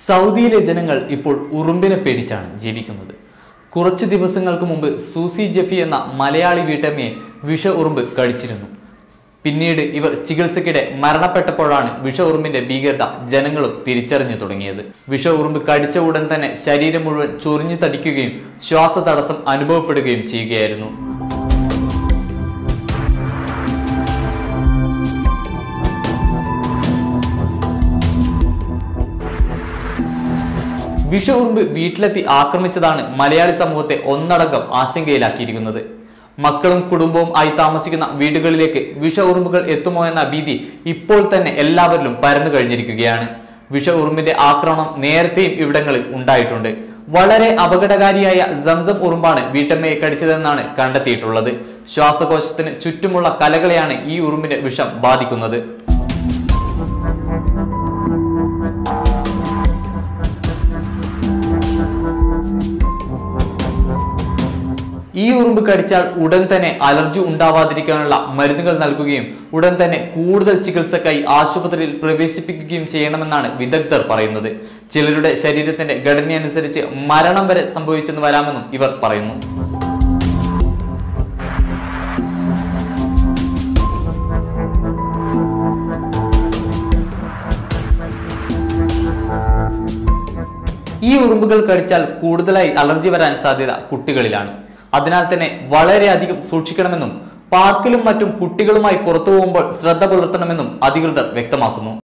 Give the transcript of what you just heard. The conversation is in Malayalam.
സൗദിയിലെ ജനങ്ങൾ ഇപ്പോൾ ഉറുമ്പിനെ പേടിച്ചാണ് ജീവിക്കുന്നത്. കുറച്ച് ദിവസങ്ങൾക്ക് മുമ്പ് സൂസി ജെഫി എന്ന മലയാളി വീട്ടമ്മയെ വിഷ ഉറുമ്പ് കടിച്ചിരുന്നു. പിന്നീട് ഇവർ ചികിത്സയ്ക്കിടെ മരണപ്പെട്ടപ്പോഴാണ് വിഷ ഉറുമ്പിന്റെ ഭീകരത ജനങ്ങളും തിരിച്ചറിഞ്ഞു തുടങ്ങിയത്. വിഷ ഉറുമ്പ് കടിച്ച ഉടൻ തന്നെ ശരീരം മുഴുവൻ ചൊറിഞ്ഞു തടിക്കുകയും ശ്വാസതടസ്സം അനുഭവപ്പെടുകയും ചെയ്യുകയായിരുന്നു. വിഷ ഉറുമ്പ് വീട്ടിലെത്തി ആക്രമിച്ചതാണ് മലയാളി സമൂഹത്തെ ഒന്നടങ്കം ആശങ്കയിലാക്കിയിരിക്കുന്നത്. മക്കളും കുടുംബവും ആയി താമസിക്കുന്ന വീടുകളിലേക്ക് വിഷ ഉറുമ്പുകൾ എത്തുമോ എന്ന ഭീതി ഇപ്പോൾ തന്നെ എല്ലാവരിലും പരന്നു കഴിഞ്ഞിരിക്കുകയാണ്. വിഷ ഉറുമ്പിന്റെ ആക്രമണം നേരത്തെയും ഇവിടങ്ങളിൽ ഉണ്ടായിട്ടുണ്ട്. വളരെ അപകടകാരിയായ സംസം ഉറുമ്പാണ് വീട്ടമ്മയെ കടിച്ചതെന്നാണ് കണ്ടെത്തിയിട്ടുള്ളത്. ശ്വാസകോശത്തിന് ചുറ്റുമുള്ള കലകളെയാണ് ഈ ഉറുമ്പിന്റെ വിഷം ബാധിക്കുന്നത്. ഈ ഉറുമ്പ് കടിച്ചാൽ ഉടൻ തന്നെ അലർജി ഉണ്ടാവാതിരിക്കാനുള്ള മരുന്നുകൾ നൽകുകയും ഉടൻ തന്നെ കൂടുതൽ ചികിത്സക്കായി ആശുപത്രിയിൽ പ്രവേശിപ്പിക്കുകയും ചെയ്യണമെന്നാണ് വിദഗ്ധർ പറയുന്നത്. ചിലരുടെ ശരീരത്തിന്റെ ഘടനയനുസരിച്ച് മരണം വരെ സംഭവിച്ചെന്ന് വരാമെന്നും ഇവർ പറയുന്നു. ഈ ഉറുമ്പുകൾ കടിച്ചാൽ കൂടുതലായി അലർജി വരാൻ സാധ്യത കുട്ടികളിലാണ്. അതിനാൽ തന്നെ വളരെയധികം സൂക്ഷിക്കണമെന്നും പാർക്കിലും മറ്റും കുട്ടികളുമായി പുറത്തു പോകുമ്പോൾ ശ്രദ്ധ പുലർത്തണമെന്നും അധികൃതർ വ്യക്തമാക്കുന്നു.